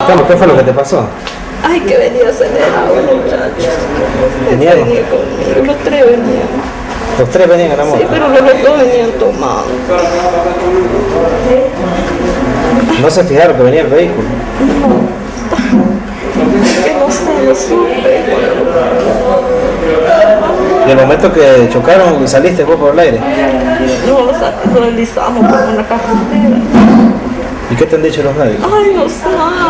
Carlos, ¿qué fue lo que te pasó? Ay, que venía acelerado, muchacho. ¿Venía conmigo, los tres venían. ¿Los tres venían en la moto? Sí, pero los dos venían tomados. ¿No se fijaron que venía el vehículo? Que no sé, lo supe. ¿Y el momento que chocaron saliste vos por el aire? No, lo deslizamos por una carretera. ¿Y qué te han dicho los médicos? Ay, no sé nada.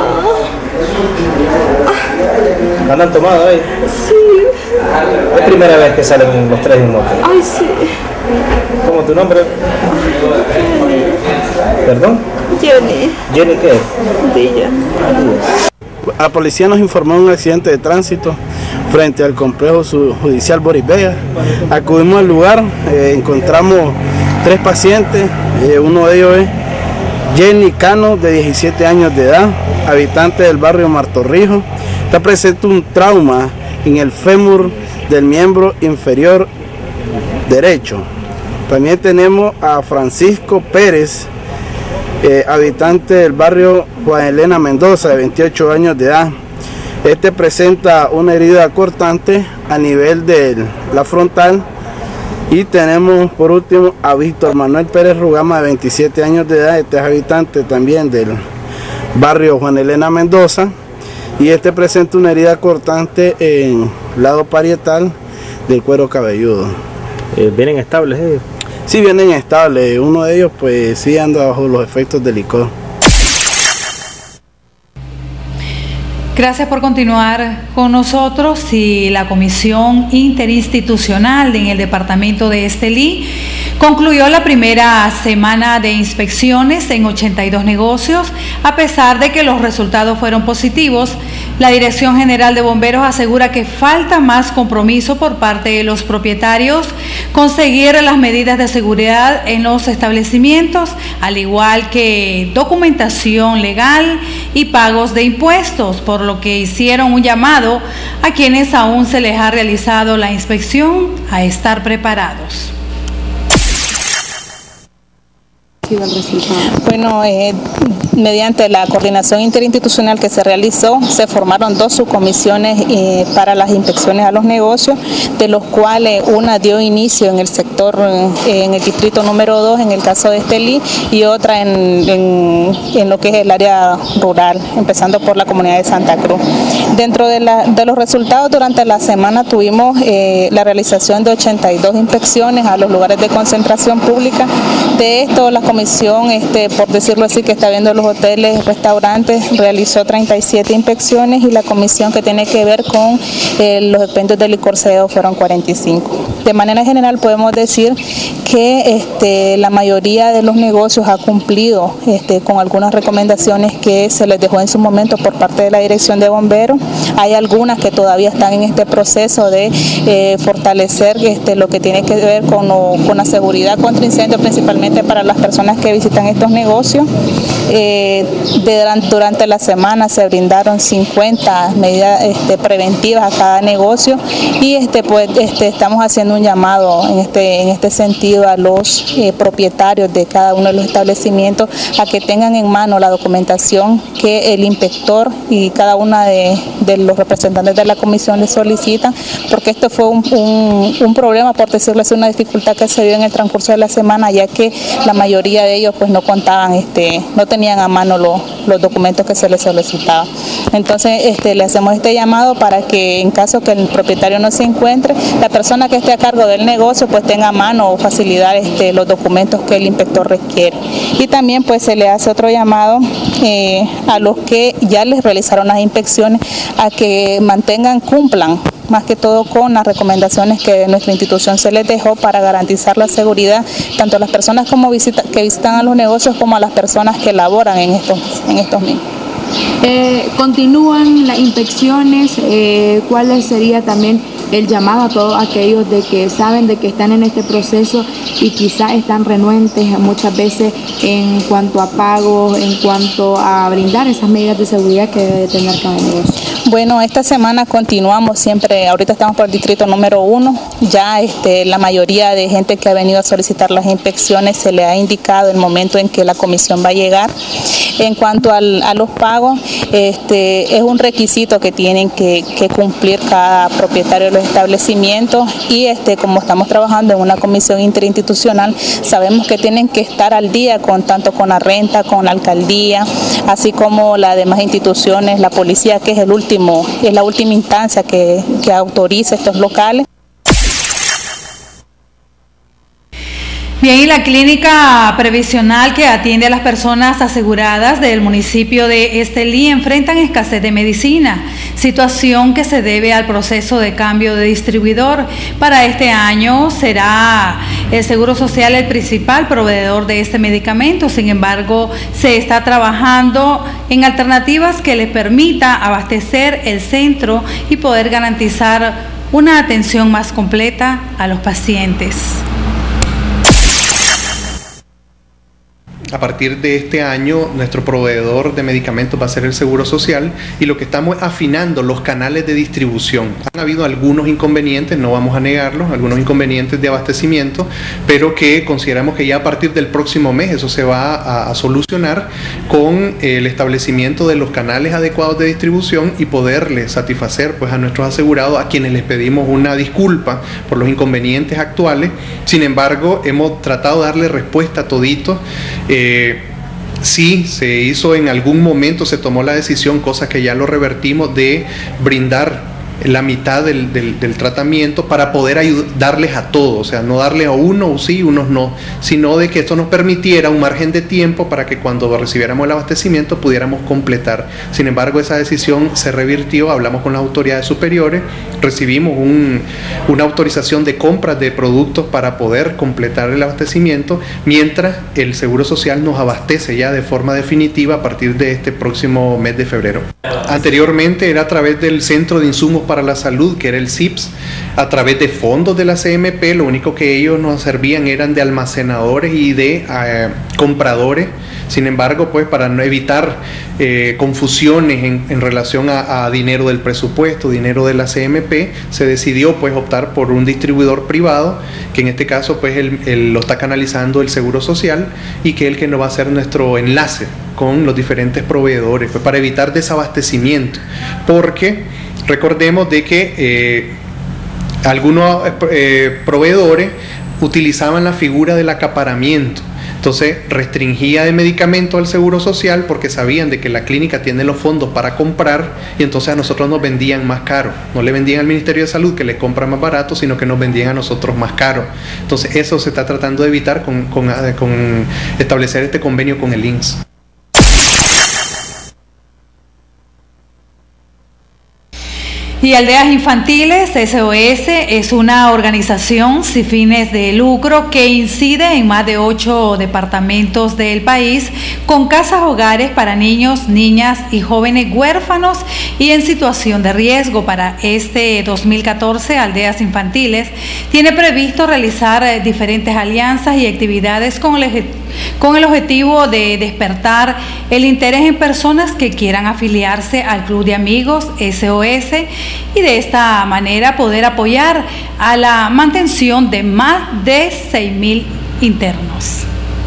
¿Andan tomados ahí? Sí. Es primera vez que salen los tres en moto. Ay, sí. ¿Cómo tu nombre? ¿Perdón? Jenny. ¿Jenny qué? Villa. La policía nos informó de un accidente de tránsito frente al complejo judicial Boris Vega. Acudimos al lugar, encontramos tres pacientes, uno de ellos es Jenny Cano, de 17 años de edad, habitante del barrio Martorrijos. Está presente un trauma en el fémur del miembro inferior derecho. También tenemos a Francisco Pérez, habitante del barrio Juan Elena Mendoza, de 28 años de edad. Este presenta una herida cortante a nivel de la frontal. Y tenemos por último a Víctor Manuel Pérez Rugama, de 27 años de edad. Este es habitante también del barrio Juan Elena Mendoza. Y este presenta una herida cortante en el lado parietal del cuero cabelludo. ¿Vienen estables ellos? Sí, vienen estables. Uno de ellos pues sí anda bajo los efectos del licor. Gracias por continuar con nosotros. Y la Comisión Interinstitucional en el departamento de Estelí concluyó la primera semana de inspecciones en 82 negocios. A pesar de que los resultados fueron positivos, la Dirección General de Bomberos asegura que falta más compromiso por parte de los propietarios, conseguir las medidas de seguridad en los establecimientos, al igual que documentación legal y pagos de impuestos, por lo que hicieron un llamado a quienes aún se les ha realizado la inspección a estar preparados. Bueno, mediante la coordinación interinstitucional que se realizó, se formaron dos subcomisiones para las inspecciones a los negocios, de los cuales una dio inicio en el sector, en el distrito número 2, en el caso de Estelí, y otra en lo que es el área rural, empezando por la comunidad de Santa Cruz. Dentro de los resultados, durante la semana tuvimos la realización de 82 inspecciones a los lugares de concentración pública. De esto, la comisión, por decirlo así, que está viendo los hoteles, restaurantes, realizó 37 inspecciones, y la comisión que tiene que ver con los expendios de licor sedado fueron 45. De manera general podemos decir que la mayoría de los negocios ha cumplido con algunas recomendaciones que se les dejó en su momento por parte de la Dirección de Bomberos. Hay algunas que todavía están en este proceso de fortalecer lo que tiene que ver con la seguridad contra incendios, principalmente para las personas que visitan estos negocios. Durante la semana se brindaron 50 medidas preventivas a cada negocio, y estamos haciendo un llamado en este sentido a los propietarios de cada uno de los establecimientos a que tengan en mano la documentación que el inspector y cada una de los representantes de la comisión les solicitan, porque esto fue un problema, por decirlo así, una dificultad que se dio en el transcurso de la semana, ya que la mayoría de ellos pues no contaban, no tenían a mano los documentos que se les solicitaba. Entonces le hacemos este llamado para que, en caso que el propietario no se encuentre, la persona que esté a cargo del negocio pues tenga a mano o facilitar los documentos que el inspector requiere. Y también pues se le hace otro llamado a los que ya les realizaron las inspecciones a que cumplan más que todo con las recomendaciones que nuestra institución se les dejó para garantizar la seguridad tanto a las personas que visitan a los negocios como a las personas que laboran en estos mismos. Continúan las inspecciones. ¿Cuál sería también el llamado a todos aquellos de que saben de que están en este proceso y quizás están renuentes muchas veces en cuanto a pagos, en cuanto a brindar esas medidas de seguridad que debe tener cada negocio? Bueno, esta semana continuamos siempre, ahorita estamos por el distrito número 1, Ya la mayoría de gente que ha venido a solicitar las inspecciones se le ha indicado el momento en que la comisión va a llegar. En cuanto a los pagos, es un requisito que tienen que cumplir cada propietario de los establecimientos y como estamos trabajando en una comisión interinstitucional, sabemos que tienen que estar al día tanto con la renta, con la alcaldía, así como las demás instituciones, la policía, que es la última instancia que autoriza estos locales. Bien, y la clínica previsional que atiende a las personas aseguradas del municipio de Estelí enfrentan escasez de medicina, situación que se debe al proceso de cambio de distribuidor. Para este año será el Seguro Social el principal proveedor de este medicamento. Sin embargo, se está trabajando en alternativas que les permita abastecer el centro y poder garantizar una atención más completa a los pacientes. A partir de este año, nuestro proveedor de medicamentos va a ser el Seguro Social y lo que estamos afinando los canales de distribución. Han habido algunos inconvenientes, no vamos a negarlos, algunos inconvenientes de abastecimiento, pero que consideramos que ya a partir del próximo mes eso se va a solucionar con el establecimiento de los canales adecuados de distribución y poderles satisfacer pues a nuestros asegurados, a quienes les pedimos una disculpa por los inconvenientes actuales. Sin embargo, hemos tratado de darle respuesta a todito. Sí, se hizo en algún momento, se tomó la decisión, cosa que ya lo revertimos, de brindar la mitad del tratamiento para poder darles a todos, o sea, no darle a unos sí, unos no, sino de que esto nos permitiera un margen de tiempo para que cuando recibiéramos el abastecimiento pudiéramos completar. Sin embargo, esa decisión se revirtió, hablamos con las autoridades superiores, recibimos una autorización de compras de productos para poder completar el abastecimiento, mientras el Seguro Social nos abastece ya de forma definitiva a partir de este próximo mes de febrero. Anteriormente era a través del Centro de Insumos para la Salud, que era el CIPS, a través de fondos de la CMP. Lo único que ellos nos servían eran de almacenadores y de compradores. Sin embargo, pues para no evitar confusiones en relación a dinero del presupuesto, dinero de la CMP, se decidió pues optar por un distribuidor privado, que en este caso pues lo está canalizando el Seguro Social y que es el que nos va a hacer nuestro enlace con los diferentes proveedores, pues para evitar desabastecimiento, porque recordemos de que algunos proveedores utilizaban la figura del acaparamiento. Entonces restringía de medicamento al Seguro Social porque sabían de que la clínica tiene los fondos para comprar y entonces a nosotros nos vendían más caro. No le vendían al Ministerio de Salud que les compra más barato, sino que nos vendían a nosotros más caro. Entonces eso se está tratando de evitar con establecer este convenio con el INSS. Y Aldeas Infantiles SOS es una organización sin fines de lucro que incide en más de 8 departamentos del país con casas hogares para niños, niñas y jóvenes huérfanos y en situación de riesgo. Para este 2014, Aldeas Infantiles tiene previsto realizar diferentes alianzas y actividades con el objetivo de despertar el interés en personas que quieran afiliarse al Club de Amigos SOS y de esta manera poder apoyar a la mantención de más de 6.000 internos.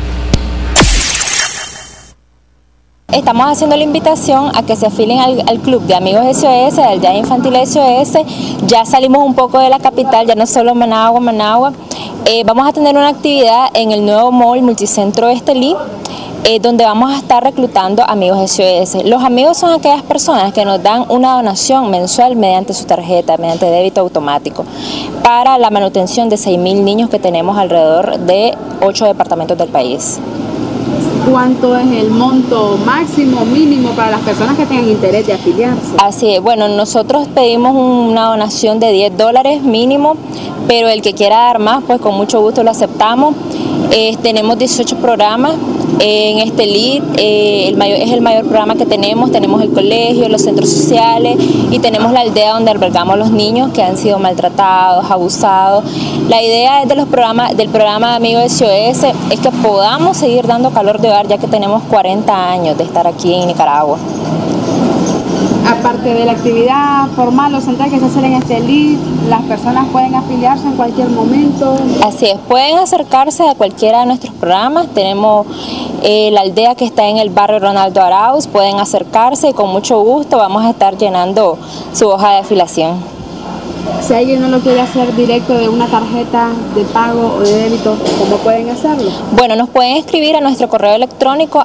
Estamos haciendo la invitación a que se afilien al Club de Amigos SOS, al Aldeas Infantiles SOS. Ya salimos un poco de la capital, ya no solo Managua. Vamos a tener una actividad en el nuevo mall multicentro Estelí, donde vamos a estar reclutando amigos SOS. Los amigos son aquellas personas que nos dan una donación mensual mediante su tarjeta, mediante débito automático, para la manutención de 6.000 niños que tenemos alrededor de 8 departamentos del país. ¿Cuánto es el monto máximo, mínimo para las personas que tengan interés de afiliarse? Así es, bueno, nosotros pedimos una donación de $10 mínimo, pero el que quiera dar más, pues con mucho gusto lo aceptamos. Tenemos 18 programas. En Estelí es el mayor programa que tenemos el colegio, los centros sociales y tenemos la aldea donde albergamos a los niños que han sido maltratados, abusados. La idea del programa de Amigos SOS es que podamos seguir dando calor de hogar ya que tenemos 40 años de estar aquí en Nicaragua. Aparte de la actividad formal o central que se hace en este LI, las personas pueden afiliarse en cualquier momento. Así es, pueden acercarse a cualquiera de nuestros programas. Tenemos la aldea que está en el barrio Ronaldo Arauz, pueden acercarse y con mucho gusto vamos a estar llenando su hoja de afiliación. Si alguien no lo quiere hacer directo de una tarjeta de pago o de débito, ¿cómo pueden hacerlo? Bueno, nos pueden escribir a nuestro correo electrónico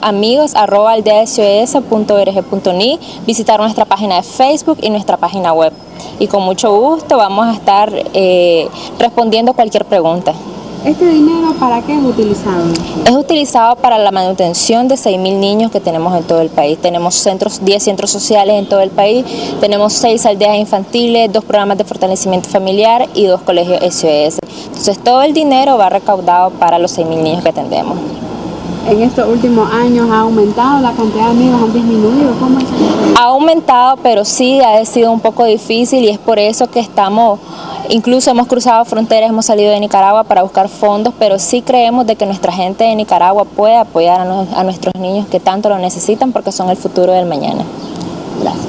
amigos@aldeasos.org.ni, visitar nuestra página de Facebook y nuestra página web. Y con mucho gusto vamos a estar respondiendo cualquier pregunta. ¿Este dinero para qué es utilizado? Es utilizado para la manutención de 6.000 niños que tenemos en todo el país. Tenemos 10 centros sociales en todo el país, tenemos 6 aldeas infantiles, 2 programas de fortalecimiento familiar y 2 colegios SOS. Entonces todo el dinero va recaudado para los 6.000 niños que atendemos. ¿En estos últimos años ha aumentado la cantidad de amigos? ¿Han disminuido? ¿Cómo es eso? Ha aumentado, pero sí ha sido un poco difícil y es por eso que incluso hemos cruzado fronteras, hemos salido de Nicaragua para buscar fondos, pero sí creemos de que nuestra gente de Nicaragua puede apoyar a nuestros niños que tanto lo necesitan porque son el futuro del mañana. Gracias.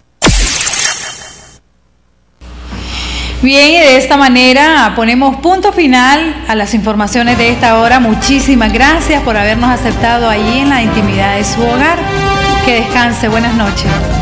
Bien, y de esta manera ponemos punto final a las informaciones de esta hora. Muchísimas gracias por habernos aceptado allí en la intimidad de su hogar. Que descanse. Buenas noches.